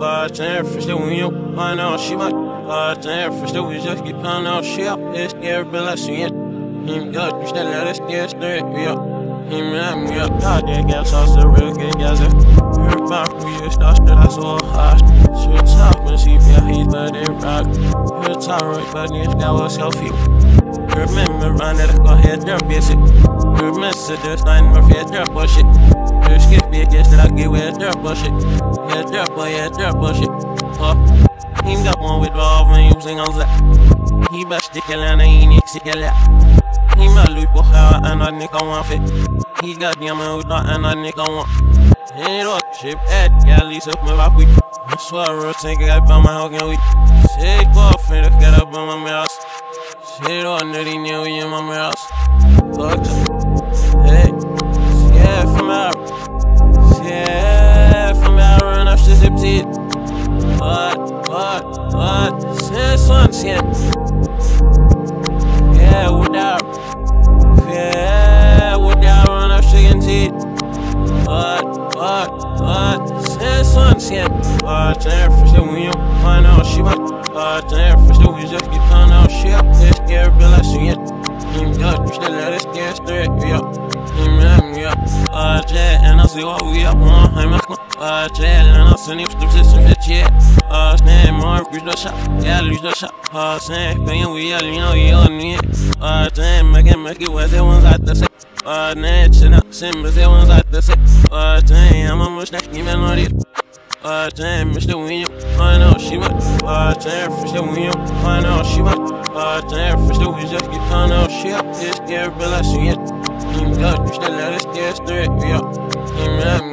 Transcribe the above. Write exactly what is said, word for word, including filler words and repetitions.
God damn, for still when you find out she might. God damn, for still we just get found out she out. It's scary, but I see it. Him good, you still let us get straight, yeah. Him and me up, God, that gas sauce, the real good gas. Her back, we just lost it, I saw hot. Shit top, and see if he's but they rock. Her top, right, but it's got a selfie. Remember, run it, go ahead, there, basic. Remember, there's nine more feet, there, bullshit. There's skip me, guess that I get with there, bullshit. Yeah, there, boy, yeah, there, bullshit. Oh, he got one with love when you sing on that. He best stick it and he ain't stick it. He my loot for her and I nick on one fit. He got the amount and I nick on one. Ain't all ship at galleys up my rock week. I swear I think I found my house and we shake off and get up on my mouse. Shit on the new in my mouse. Fuck up. Hey, scared from out. Scared from out, run up to zip teeth. What, what, what? Say son, shit. Yeah, without. Yeah, without run up chicken teeth. What, what, what? Say son, shit. God damn, for still when you find out she might. God damn, for still we just get found out shit. It's scary, but I see it. Him good, you still let us get straight, yeah. Him and me up. God damn, and I see what we up on. I'm up. God damn, and I see him still system fit, yeah. God damn, more lose the shot. Yeah, lose the shot. God damn, paying we all, you know, you all need it. God damn, make it, make it, where the ones at the set. God damn, shit up, sim, but the ones at the set. God damn, I'm a much next game and not it. God damn, Mister William, I know she might. God damn, Mister William, I know she might. God damn, Mister we just get found out she out. It's scary, but I see it. Him good, you still let us get straight, yeah. Him and me.